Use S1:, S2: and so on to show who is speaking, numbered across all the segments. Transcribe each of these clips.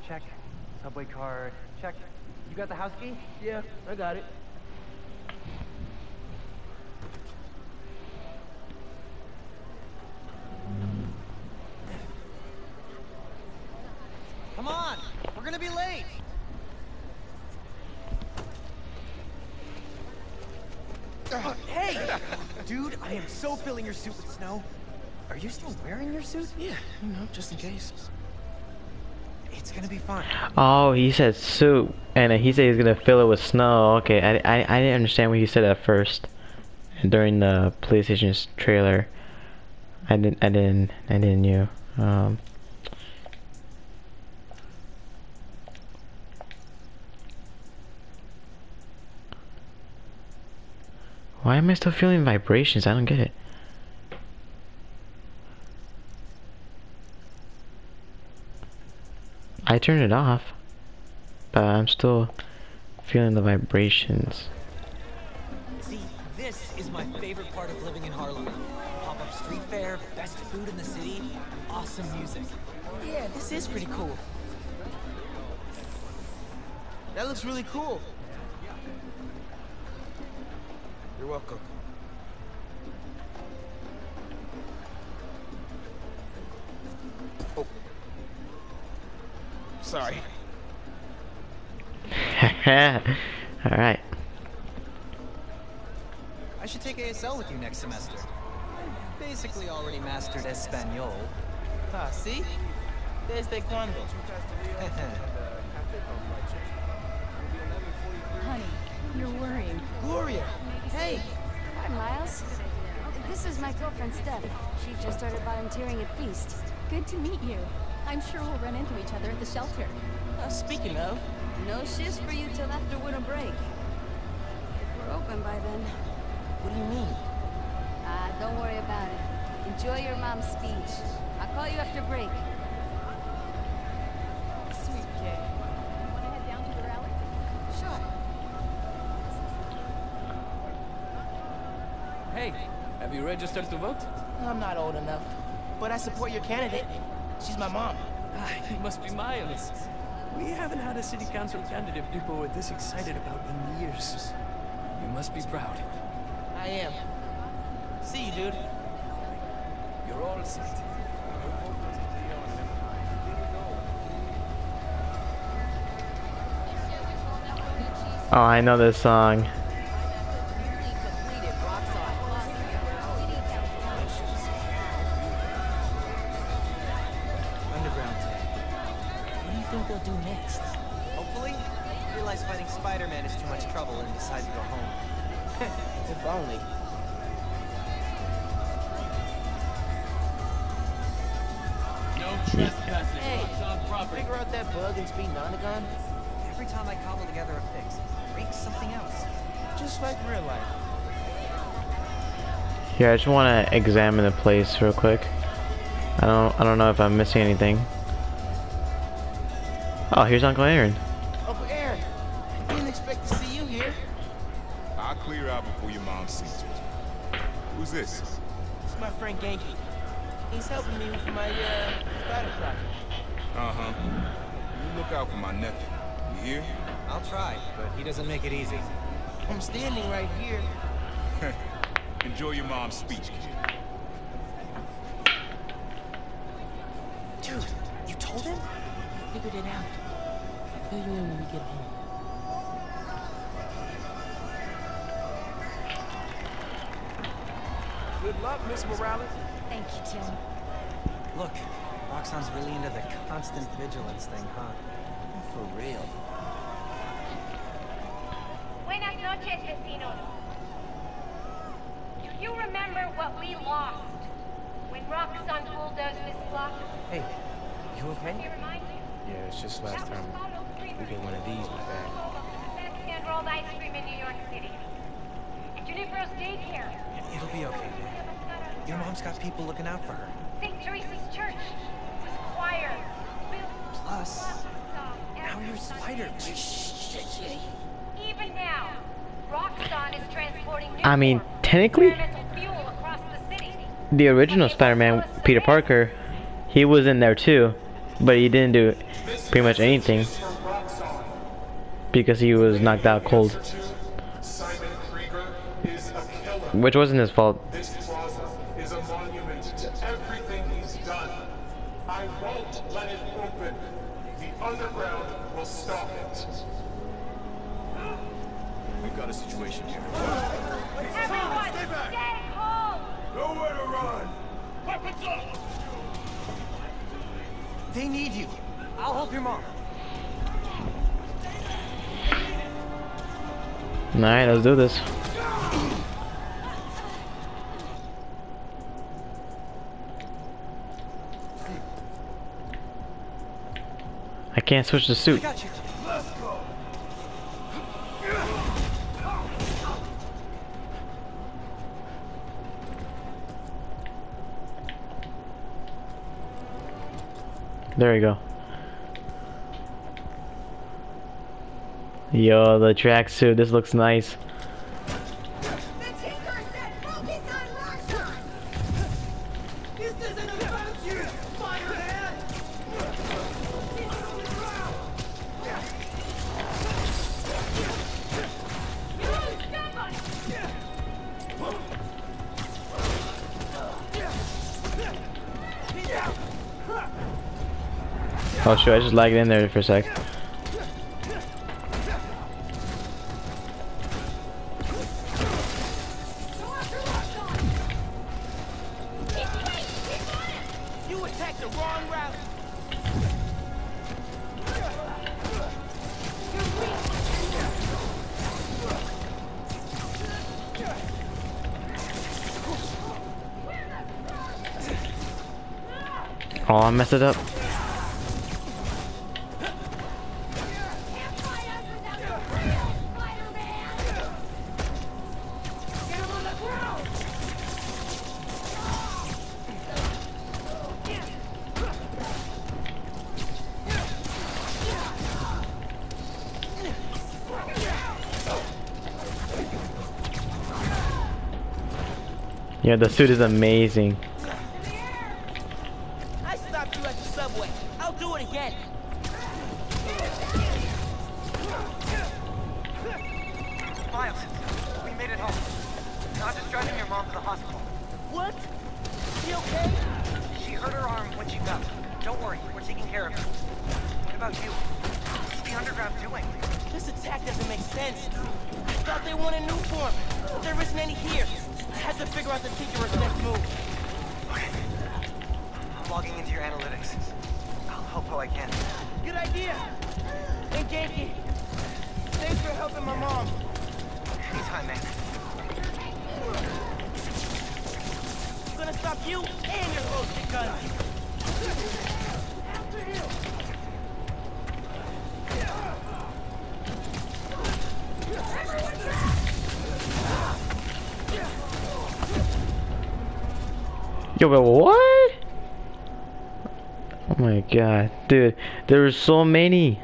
S1: check. Subway card, check. You got the house key?
S2: Yeah, I got it.
S1: Come on! We're gonna be late! Hey! Dude, I am so filling your suit with snow. Are you still wearing your suit?
S2: Yeah, you know, just in case.
S1: It's gonna be fine.
S3: Oh, he said soup, and he said he's gonna fill it with snow. Okay, I didn't understand what he said at first, during the PlayStation's trailer. I didn't knew. Why am I still feeling vibrations? I don't get it. I turned it off, but I'm still feeling the vibrations.
S1: See, this is my favorite part of living in Harlem. Pop-up street fair, best food in the city, awesome music.
S2: Yeah, this is pretty cool. That looks really cool. You're welcome. Oh. Sorry.
S3: Alright.
S1: I should take ASL with you next semester. I've basically already mastered Espanol.
S2: Ah, see? Desde cuando?
S4: Honey, you're worrying.
S2: Gloria! Hey!
S5: Hi, Miles. This is my girlfriend, Steph. She just started volunteering at Feast.
S4: Good to meet you. I'm sure we'll run into each other at the shelter.
S2: Speaking of...
S5: No shifts for you till after winter break. If we're open by then.
S2: What do you mean?
S5: Don't worry about it. Enjoy your mom's speech. I'll call you after break.
S4: Sweet kid. Wanna head down to the rally?
S5: Sure.
S6: Hey, have you registered to vote?
S2: I'm not old enough. But I support your candidate. She's my mom.
S6: It must be Miles. We haven't had a city council candidate people were this excited about in years. You must be proud.
S2: I am. See you, dude.
S6: You're all set.
S3: Oh, I know this song.
S1: Underground tech.
S2: What do you think they'll do next?
S1: Hopefully, realize fighting Spider-Man is too much trouble and decide to go home.
S2: If only.
S6: No trespassing.
S2: Hey,
S6: On property.
S2: figure out that bug in Speed Nonagon?
S1: Every time I cobble together a fix, it breaks something else.
S2: Just like real life.
S3: Here, I just want to examine the place real quick. I don't know if I'm missing anything. Oh, here's Uncle Aaron.
S2: Uncle Aaron, I didn't expect to see you here.
S7: I'll clear out before your mom sees you. Who's this?
S2: It's my friend Genki. He's helping me with my, spider project.
S7: Uh-huh. You look out for my nephew. You hear?
S1: I'll try, but he doesn't make it easy.
S2: I'm standing right here.
S7: Enjoy your mom's speech, kid.
S2: Dude, you told him? I figured it out. I'll fill you in when we get home.
S6: Good luck, Miss Morales.
S4: Thank you, Tim.
S1: Look, Roxxon's really into the constant vigilance thing, huh?
S2: For real.
S8: Buenas noches, vecinos. Do you remember what we lost when Roxxon bulldozed this block?
S1: Hey, you okay?
S8: Let me remind you.
S2: Yeah, it's just last time we get one of these with that.
S8: Best hand-rolled ice cream in New York City. And Junipero's daycare.
S1: It'll be okay, man. Your mom's got people looking out for her.
S8: St. Teresa's Church. This choir.
S1: Plus, now you're a spider.
S8: Even now, Roxxon is transporting
S3: I mean,
S8: Newport
S3: technically,
S8: experimental fuel across the city.
S3: the original Spider-Man, Peter Parker, he was in there too, but he didn't do pretty much anything because he was knocked out cold.
S9: Simon Krieger is a killer.
S3: Which wasn't his fault.
S9: This plaza is a monument to everything he's done. I won't let it open. The underground will stop it.
S7: We've got a situation here.
S8: Everyone, stay calm!
S7: Nowhere to run! Weapons up!
S1: They need you. I'll help your mom.
S3: Alright, let's do this. I can't switch the
S1: I
S3: suit.
S1: got you.
S7: Let's go!
S3: There we go. Yo, the tracksuit. This looks nice.
S8: The Tinker said focus on Roshan!
S6: This isn't about you, Spider-Man!
S3: Oh shoot, I just lagged in there for a sec.
S2: You attacked the wrong route.
S3: Oh, I messed it up. Yeah, the suit is amazing.
S2: I stopped you at the subway. I'll do it again.
S1: Miles, we made it home. Not just driving your mom to the hospital.
S2: What? She okay?
S1: She hurt her arm when she fell. Don't worry, we're taking care of her. What about you? What's the underground doing?
S2: This attack doesn't make sense. I thought they wanted new form, but there isn't any here. I had to figure out the Tinkerer's next move.
S1: Okay. I'm logging into your analytics. I'll help how I can.
S2: Good idea. And Genki, thanks for helping my mom.
S1: Anytime, man.
S2: I'm gonna stop you and your roasted gun.
S3: Yo, but what? Oh my god, dude, there were so many.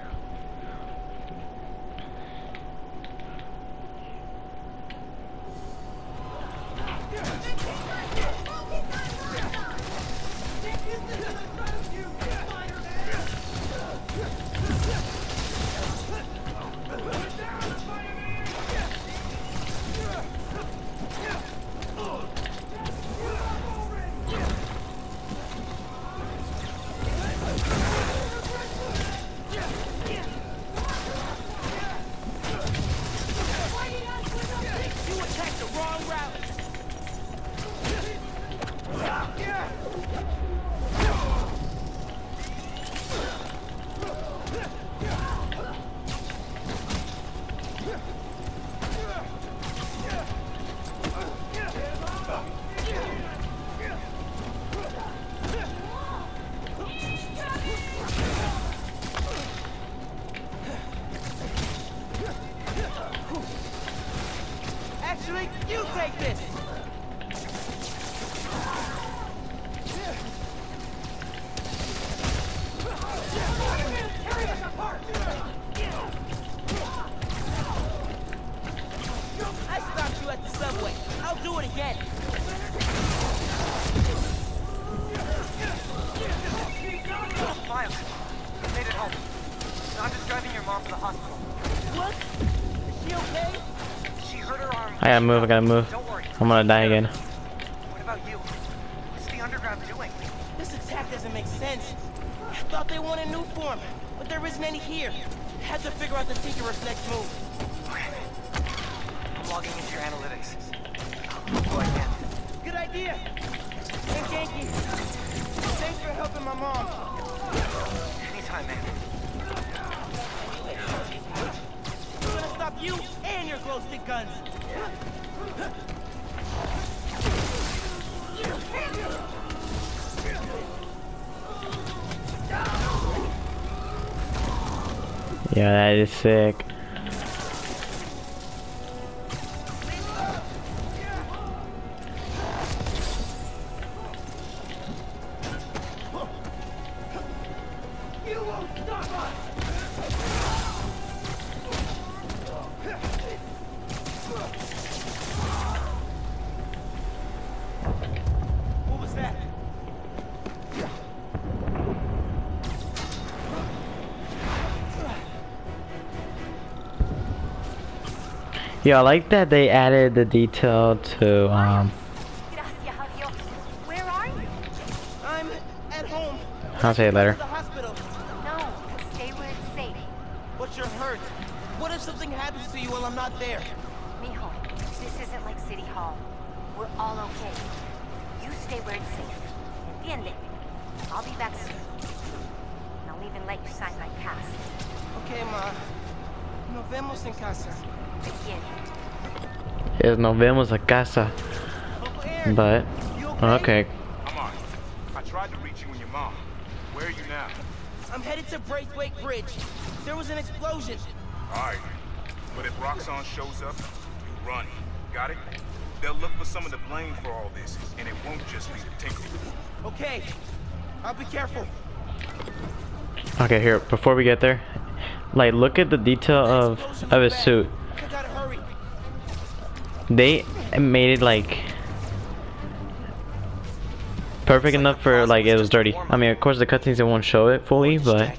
S2: You attacked the wrong route. Actually, you take this. I stopped you at the subway. I'll do it again.
S1: Miles, we made it home.
S2: I'm just driving your mom to the hospital. What? Is she okay? She hurt her arm.
S3: I gotta move.
S2: Don't worry.
S3: I'm gonna die again.
S2: What about you? What's the underground doing? This attack doesn't make sense. I thought they wanted new form, but there isn't any here. Had to figure out the Tinkerer's next move. Okay. I'm logging into your analytics. I'll go again. Good idea. And Genki, thanks for helping my mom. Anytime, man. I'm gonna stop you and your glow stick guns.
S3: Yeah, that is sick.
S2: What was that?
S3: Yeah, I like that they added the detail to
S5: Where are you?
S2: I'm at home.
S3: I'll say it later.
S2: The hospital.
S5: No, stay where it's safe.
S2: But you're hurt. What if something happens to you while I'm not there?
S5: Mijo, this isn't like City Hall. We're all okay. You stay where it's safe. Entiende? I'll be back soon. And I'll even let you sign my cast.
S2: Okay, Ma. Nos vemos en casa.
S5: Again.
S3: Yes, nos vemos a casa.
S2: Uncle Aaron,
S3: But
S2: you
S3: okay.
S7: I'm on it. I tried to reach you and your mom. Where are you now?
S2: I'm headed to Braithwaite Bridge. There was an explosion.
S7: Alright. But if Roxxon shows up, you run. Got it? They'll look for some of the blame for all this, and it won't just be the Tinkerer.
S2: Okay. I'll be careful.
S3: Okay, here, before we get there, like, look at the detail of his suit.
S2: I gotta hurry.
S3: They made it like perfect enough for like it was dirty. I mean, of course the cutscenes they won't show it fully, but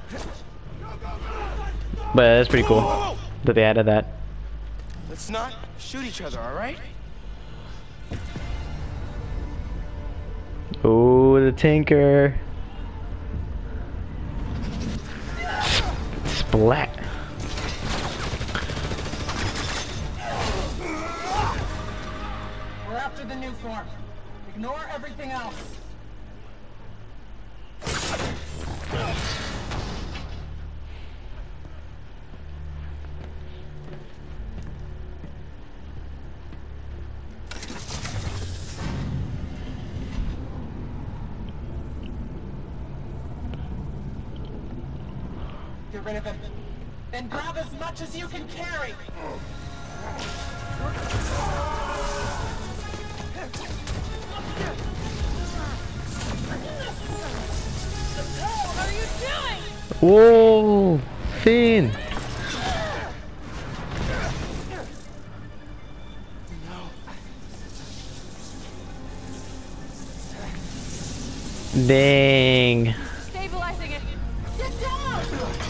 S3: that's pretty cool that they added that.
S2: Let's not shoot each other, all right?
S3: Ooh, the Tinker. Splat.
S6: We're after the new form. Ignore everything else. Get rid of him. And grab as much as you can carry.
S3: Whoa, Finn. Dang.
S4: Stabilizing it. Get down!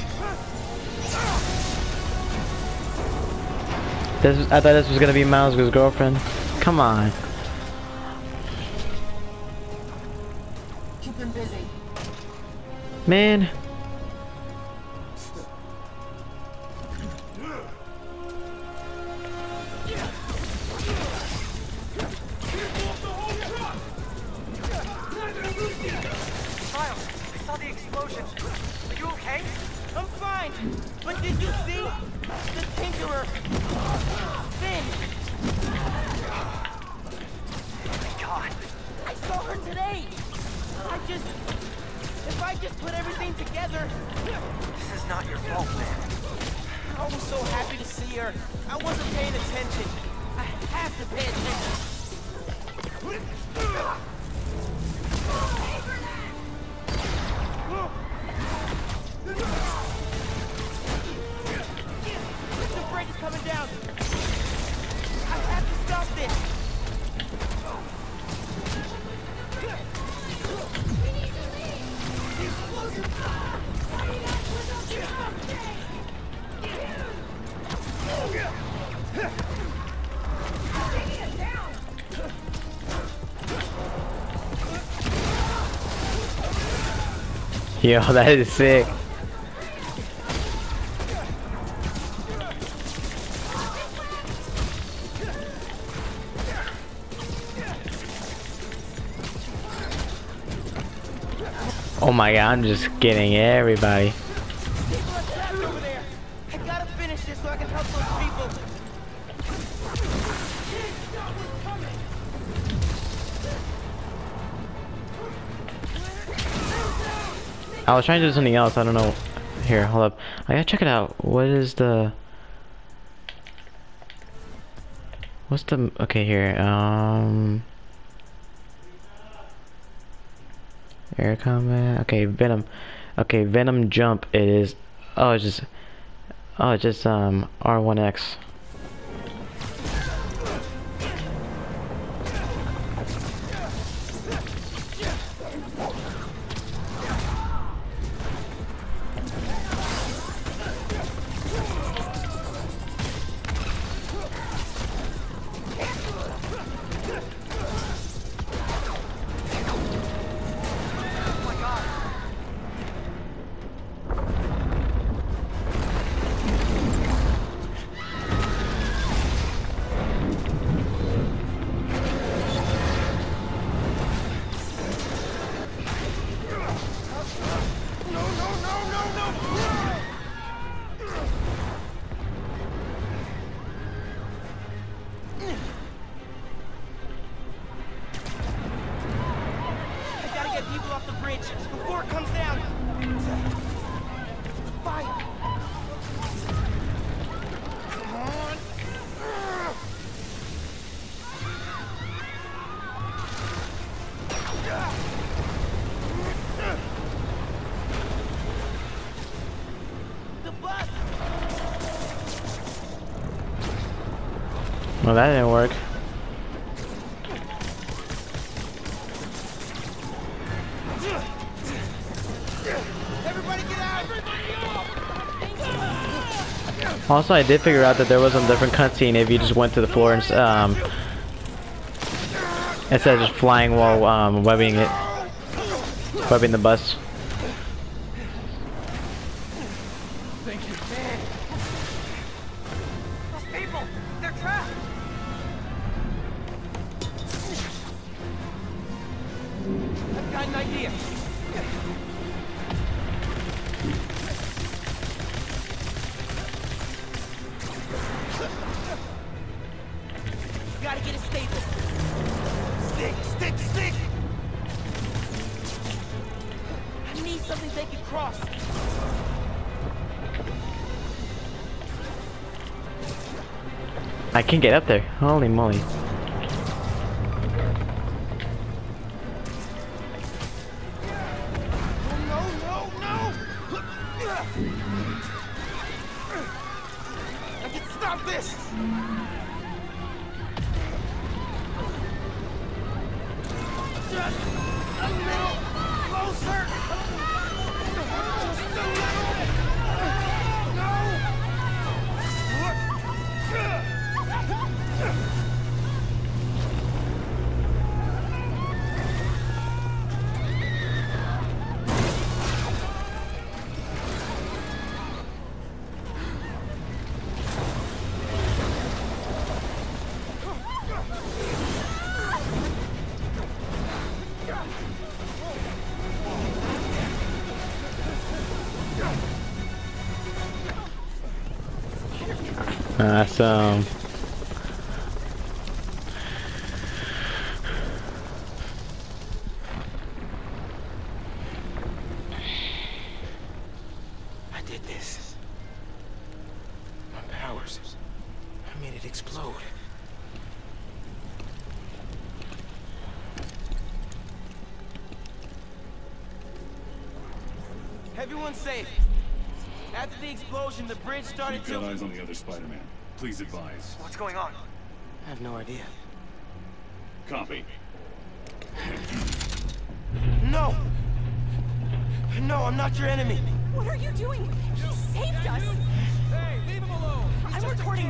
S3: I thought this was gonna be Miles' girlfriend. Come on.
S6: Keep him busy.
S3: Man.
S2: Miles, I saw the explosion. Are you okay? I'm fine. But did you see? The Tinkerer. Finn. Oh my God. I saw her today. If I just put everything together. This is not your fault, man. I was so happy to see her. I wasn't paying attention. I have to pay attention. The bridge is coming down. I have to stop this.
S3: Yo, that is sick. Oh my god, I'm just getting everybody.
S2: People are trapped over there. I gotta finish this so I can help those people.
S3: I was trying to do something else, I don't know. Here, hold up. I gotta check it out. What is the... What's the... Okay, here, air combat. Okay, Venom. Okay, Venom jump. It is... Oh, it's just... Oh, it's just, R1X.
S2: People off the bridge before it comes down. Fire! Come on! The bus!
S3: Well, that didn't work. Also, I did figure out that there was a different cutscene if you just went to the floor and instead of just flying while webbing the bus.
S2: Thank you, man. Those people, they're trapped. I've got an idea. Gotta get it stable. Stick, stick, stick! I need something they can cross.
S3: I can get up there. Holy moly.
S2: No, no, no! I can stop this! Just a little closer! Just a little! No!
S3: Awesome.
S2: I did this. My powers. I made it explode. Everyone's safe. After the explosion, the bridge started
S10: We've got eyes on the other Spider-Man. Please advise.
S2: What's going on? I have no idea.
S10: Copy.
S2: No! No, I'm not your enemy.
S4: What are you doing? He saved us!
S6: Hey, leave him alone!
S4: I'm recording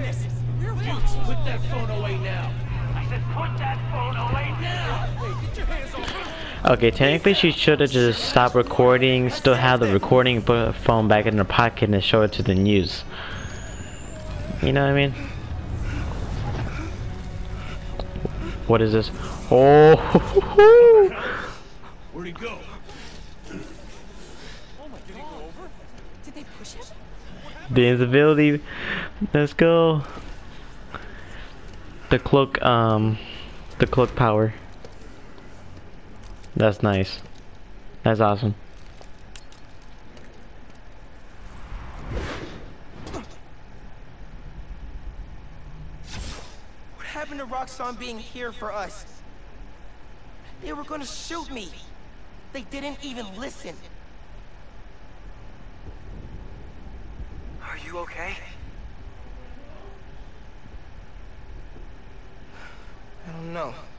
S2: that phone away now. I said put that phone away now. Hey, get your hands off.
S3: Okay, technically she should have just stopped recording, still have the recording, put her phone back in her pocket and show it to the news. You know what I mean? What is this? Oh!
S10: Where'd he go?
S4: Did they push him?
S3: The invisibility. Let's go. The cloak power. That's nice. That's awesome.
S2: What happened to Roxxon being here for us? They were gonna shoot me. They didn't even listen.
S1: Are you okay?
S2: I don't know.